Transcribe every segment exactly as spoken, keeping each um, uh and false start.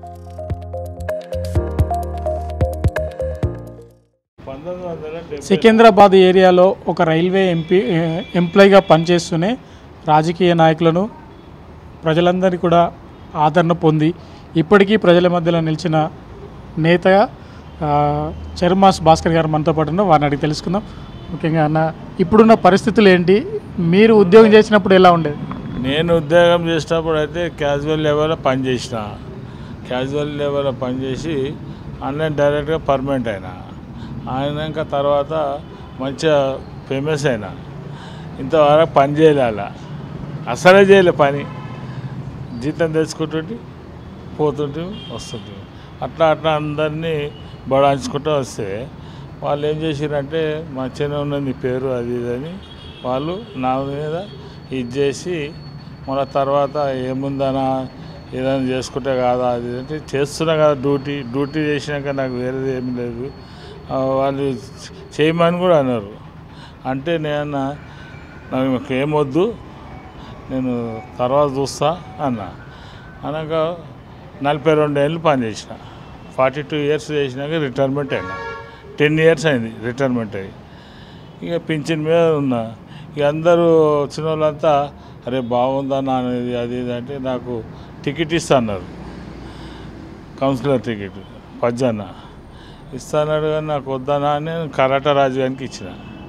సికింద్రాబాద్ ఏరియాలో ఒక railway MP ఎంప్లాయీగా పనిచేస్తూనే రాజకీయ నాయకులను ప్రజలందరినీ కూడా ఆదరణ పొంది ఇప్పటికీ ప్రజల మధ్యలో నిలిచిన నేతగా చర్మాస్ భాస్కర్ గారు మనతో పాటు ఉన్నారు. వారిని అడిగి తెలుసుకుందాం. ముఖ్యంగా అన్న, ఇప్పుడున్న పరిస్థితులు ఏంటి? మీరు ఉద్యోగం చేసినప్పుడు ఎలా ఉండేది? నేను ఉద్యోగం చేసినప్పుడు అయితే క్యాజువల్ లెవెల్లో పనిచేసిన క్యాజువల్ లెవెల్లో పనిచేసి ఆన్లైన్ డైరెక్ట్గా పర్మనెంట్ అయినా. అయినాక తర్వాత మంచిగా ఫేమస్ అయినా. ఇంతవరకు పని చేయలే, అసలే చేయలే పని. జీతం తెచ్చుకుంటుంటే పోతుంటే వస్తుంటే అట్లా అట్లా అందరినీ బడాయించుకుంటూ వస్తే వాళ్ళు ఏం చేసారంటే మంచిగానే ఉన్నది నీ పేరు అది ఇదని వాళ్ళు నా మీద ఇది చేసి మళ్ళీ తర్వాత ఏముందనా ఏదైనా చేసుకుంటే కాదా అది అంటే చేస్తున్నా కదా డ్యూటీ డ్యూటీ చేసినాక నాకు వేరేది ఏమి లేదు వాళ్ళు చేయమని కూడా అన్నారు. అంటే నేను నాకు ఏమొద్దు, నేను తర్వాత చూస్తా అన్నా. అనగా నలభై రెండు ఏళ్ళు పనిచేసిన, ఫార్టీ టూ ఇయర్స్ చేసినాక రిటైర్మెంట్ అయినా. టెన్ ఇయర్స్ అయింది రిటైర్మెంట్ అయ్యి. ఇక పింఛన్ మీద ఉన్నా. ఇక అందరూ వచ్చిన వాళ్ళంతా అరే బాగుందన్నా అనేది అది ఇది అంటే నాకు టికెట్ ఇస్తా అన్నారు, కౌన్సిలర్ టికెట్ పజ్జన్న ఇస్తాన్నాడు. కానీ నాకు వద్దనా అని నేను కరాటా రాజుగారికి ఇచ్చిన.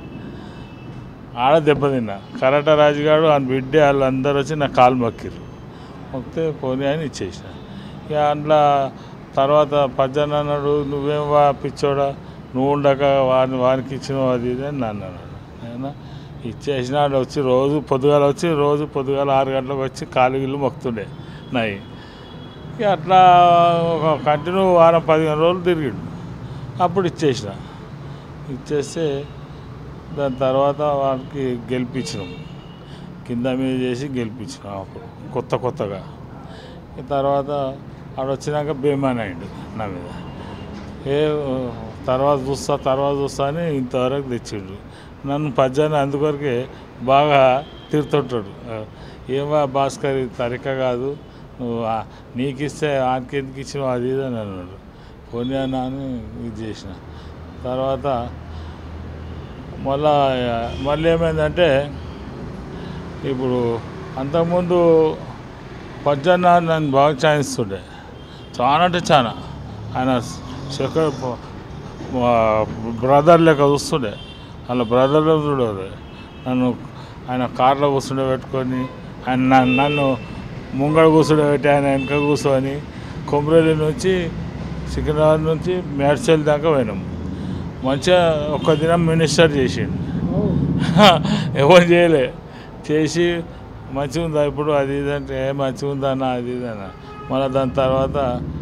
ఆడ దెబ్బతిన్నా. కరాటా రాజుగాడు ఆయన బిడ్డ వాళ్ళు అందరూ వచ్చి నా కాలు మొక్కిరు. మొక్కితే పోనీ అని ఇచ్చేసిన. ఇక అందులో తర్వాత పజ్జన్న అన్నాడు, నువ్వేం వా పిచ్చోడా, నువ్వు ఉండక వారిని వారికి ఇచ్చినావు అది ఇది అని నన్ను అన్నాడు. నేను ఇచ్చేసిన. వచ్చి రోజు పొద్దుగాల వచ్చి రోజు పొద్దుగాల ఆరు గంటలకు వచ్చి కాలు గిల్లు మొక్కుతుండే నాయి. ఇక అట్లా ఒక కంటిన్యూ వారం పదిహేను రోజులు తిరిగిండు. అప్పుడు ఇచ్చేసిన. ఇచ్చేస్తే దాని తర్వాత వారికి గెలిపించినాం, కింద మీద చేసి గెలిపించినాం అప్పుడు కొత్త కొత్తగా. తర్వాత ఆడ వచ్చినాక బేమాన్ అయిండు నా మీద. ఏ తర్వాత చూస్తా తర్వాత చూస్తా అని ఇంతవరకు తెచ్చిండు. నన్ను పద్యాన్ని అందుకొరకే బాగా తిడుతుంటాడు. ఏమా భాస్కర్ తరిక కాదు, నువ్వు నీకు ఇస్తే ఆనికి ఎందుకు ఇచ్చినావు అది ఇది అని అన్నాడు. పోనీ అన్నా అని ఇది చేసిన. తర్వాత మళ్ళా మళ్ళీ ఏమైందంటే ఇప్పుడు అంతకుముందు పద్యాన్న నన్ను బాగా చాయిస్తుండే, చాలా అంటే చాలా. ఆయన శేఖర్ బ్రదర్ లెక్క చూస్తుండే. అలా బ్రదర్లో చూడదు. నన్ను ఆయన కార్లో కూర్చుండే పెట్టుకొని ఆయన నన్ను ముంగడ కూర్చుండే పెట్టి ఆయన వెనక కూర్చొని కొమరేలి నుంచి సికింద్రాబాద్ నుంచి మేడ్చల్ దాకా పోయినాము. మంచిగా ఒక్క దినం మినిస్టర్ చేసిండు, ఎవరు చేయలే. చేసి మంచిగా ఉందా ఇప్పుడు అది ఇది అంటే ఏ మంచిగా ఉందన్న అది ఇది అన్న. మళ్ళీ దాని తర్వాత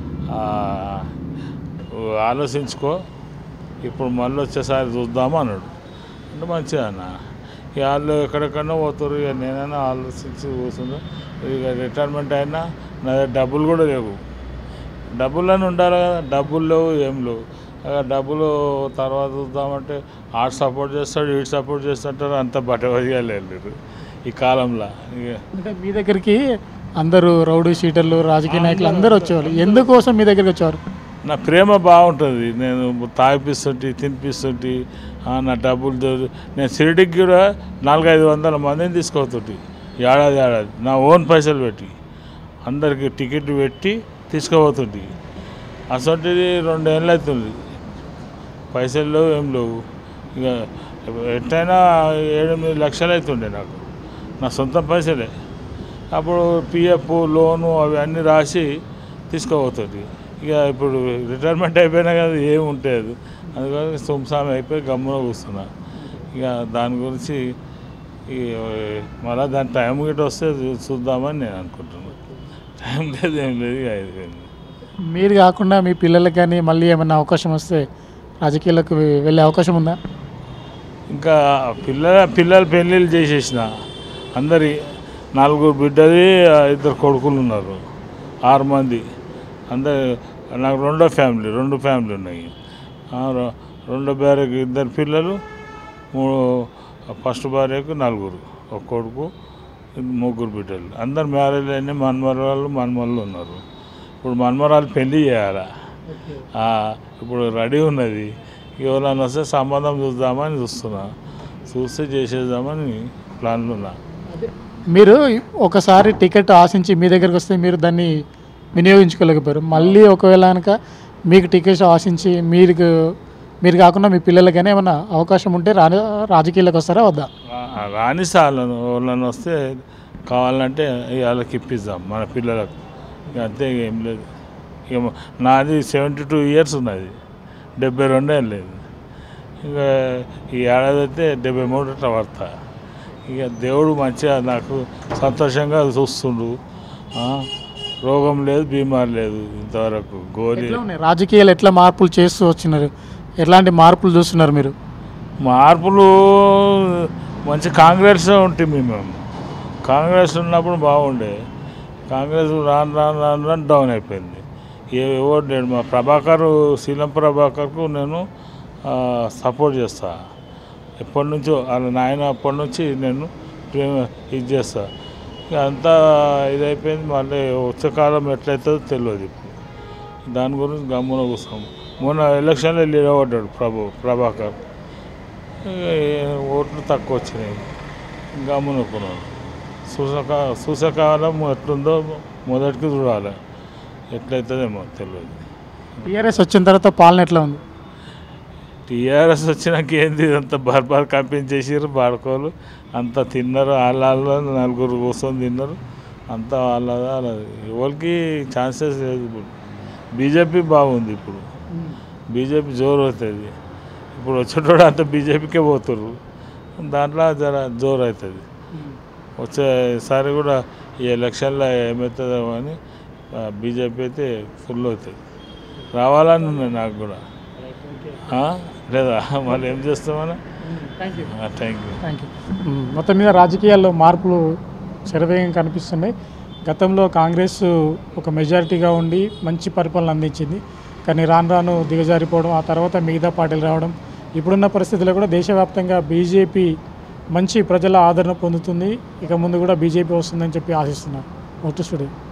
ఆలోచించుకో, ఇప్పుడు మళ్ళీ వచ్చేసారి చూద్దాము అన్నాడు. అంటే మంచిగా అన్న. ఇక వాళ్ళు ఎక్కడెక్కడో పోతారు. ఇక నేనైనా ఆలోచించి కూర్చున్నా. ఇక రిటైర్మెంట్ అయినా నా డబ్బులు కూడా లేవు. డబ్బులని ఉండాలి కదా, డబ్బులు లేవు, ఏం లేవు. డబ్బులు తర్వాత చూద్దామంటే ఆడు సపోర్ట్ చేస్తాడు, వీడు సపోర్ట్ చేస్తుంటారు. అంత బట్టవదిగా లేదు ఈ కాలంలో. ఇక మీ దగ్గరికి అందరూ రౌడీ షీటర్లు రాజకీయ నాయకులు అందరూ వచ్చేవాళ్ళు. ఎందుకోసం మీ దగ్గరికి వచ్చేవారు? నా ప్రేమ బాగుంటుంది. నేను తాగిపిస్తుంటే తినిపిస్తుంటే నా డబ్బులు నేను షిరిడికి కూడా నాలుగైదు వందల మందిని తీసుకోతుంటే ఏడాది ఏడాది నా ఓన్ పైసలు పెట్టి అందరికి టికెట్ పెట్టి తీసుకుపోతుంటే. అసలు రెండేళ్ళు అవుతుంది, పైసలు లేవు ఏం లేవు. ఇక ఎట్టయినా ఏడెనిమిది లక్షలు అవుతుండే నాకు, నా సొంత పైసలే. అప్పుడు పిఎఫ్ లోను అవి అన్నీ రాసి తీసుకోబోతుంది. ఇక ఇప్పుడు రిటైర్మెంట్ అయిపోయినా కదా ఏమి ఉంటుంది, అందుకని సొంసామి అయిపోయి గమ్మున కూర్చున్నా. ఇక దాని గురించి మళ్ళీ దాని టైం గిట్ట వస్తే చూద్దామని నేను అనుకుంటున్నాను. టైం లేదు ఏం లేదు, ఇక అయిపోయింది. మీరు కాకుండా మీ పిల్లలకి కానీ మళ్ళీ ఏమైనా అవకాశం వస్తే రాజకీయాలకు వెళ్ళే అవకాశం ఉందా? ఇంకా పిల్లల పిల్లల పెళ్ళిళ్ళు చేసేసిన. అందరి నలుగురు బిడ్డది, ఇద్దరు కొడుకులు ఉన్నారు, ఆరు మంది. అందరు నాకు రెండో ఫ్యామిలీ రెండు ఫ్యామిలీ ఉన్నాయి. రెండో భార్యకు ఇద్దరు పిల్లలు, మూడు ఫస్ట్ భార్యకు నలుగురు, ఒక కొడుకు, ముగ్గురు బిడ్డలు. అందరు మ్యారేజ్ అయినా మన్మరాళ్ళు మన్మళ్ళు ఉన్నారు. ఇప్పుడు మన్మరాలు పెళ్లి చేయాలి. ఆ, ఇప్పుడు రెడీ ఉన్నది. ఎవరైనా వస్తే సంబంధం చూద్దామని చూస్తున్నా, చూస్తే చేసేద్దామని ప్లాన్లు ఉన్నా. మీరు ఒకసారి టికెట్ ఆశించి మీ దగ్గరికి వస్తే మీరు దాన్ని వినియోగించుకోలేకపోయారు. మళ్ళీ ఒకవేళ కనుక మీకు టికెట్ ఆశించి మీరు మీరు కాకుండా మీ పిల్లలకైనా ఏమన్నా అవకాశం ఉంటే రా రాజకీయాలకు వస్తారా వద్దా? రా- రాని సార్లను ఎవరైనా వస్తే కావాలంటే వాళ్ళకి ఇప్పిద్దాం మన పిల్లలకు. ఇక అంతే, ఇక ఏం లేదు. ఇక నాది సెవెంటీ టూ ఇయర్స్ ఉన్నది, డెబ్బై రెండే లేదు. ఇక ఈ ఏడాది అయితే డెబ్బై మూడు అట్లా పడతా. ఇక దేవుడు మంచిగా నాకు సంతోషంగా చూస్తుండు. ఆ, రోగం లేదు, బీమారు లేదు ఇంతవరకు. గోలి ఎట్లా ఉన్నాయి రాజకీయాలు, ఎట్లా మార్పులు చేస్తూ వచ్చినారు, ఎట్లాంటి మార్పులు చూస్తున్నారు మీరు? మార్పులు మంచి కాంగ్రెస్ ఉంటే మేము కాంగ్రెస్ ఉన్నప్పుడు బాగుండే. కాంగ్రెస్ రాను రాను రాను రాను డౌన్ అయిపోయింది. ఏ ఎవరు లేడు. మా ప్రభాకర్, శీలం ప్రభాకర్కు నేను సపోర్ట్ చేస్తా. ఎప్పటి నుంచో వాళ్ళ నాయన అప్పటి నుంచి నేను ప్రేమ ఇది చేస్తా. ఇక అంతా ఇదైపోయింది. మళ్ళీ వచ్చే కాలం ఎట్లయితుందో తెలియదు. ఇప్పుడు దాని గురించి గమ్మున కూర్చోము. మొన్న ఎలక్షన్లో నిలబడ్డాడు ప్రభు ప్రభాకర్. ఓట్లు తక్కువ వచ్చినాయి, గమ్మునుకున్నాడు. చూసక చూసకాలం ఎట్లుందో మొదటికి చూడాలి, ఎట్లయితుందేమో తెలియదు. టీఆర్ఎస్ వచ్చిన తర్వాత పాలన ఎట్లా ఉంది? టీఆర్ఎస్ వచ్చినాక ఏంది, అంత బర్బార్ కంపెనీ చేసిర్రు. బాడుకోలు అంతా తిన్నారు, వాళ్ళ వాళ్ళు నలుగురు కూర్చొని తిన్నారు. అంతా వాళ్ళ వాళ్ళది. ఎవరికి ఛాన్సెస్ లేదు. ఇప్పుడు బీజేపీ బాగుంది. ఇప్పుడు బీజేపీ జోరు అవుతుంది. ఇప్పుడు వచ్చేటోడు అంతా బీజేపీకే పోతుర్రు. దాంట్లో జర జోరు అవుతుంది. వచ్చేసారి కూడా ఈ ఎలక్షన్లో ఏమవుతుందో అని బీజేపీ అయితే ఫుల్ అవుతుంది. రావాలని ఉన్నాయి నాకు కూడా. లేదా మళ్ళీ ఏం చేస్తామని. Thank you thank you thank you మొత్తం మీద రాజకీయాల్లో మార్పులు శరవేగంగా కనిపిస్తున్నాయి. గతంలో కాంగ్రెస్ ఒక మెజారిటీగా ఉండి మంచి పరిపాలన అందించింది. కానీ రాను రాను దిగజారిపోవడం, ఆ తర్వాత మిగతా పార్టీలు రావడం, ఇప్పుడున్న పరిస్థితుల్లో కూడా దేశవ్యాప్తంగా బీజేపీ మంచి ప్రజల ఆదరణ పొందుతుంది. ఇక ముందు కూడా బీజేపీ వస్తుందని చెప్పి ఆశిస్తున్నారు. ఓటు స్టూడియో.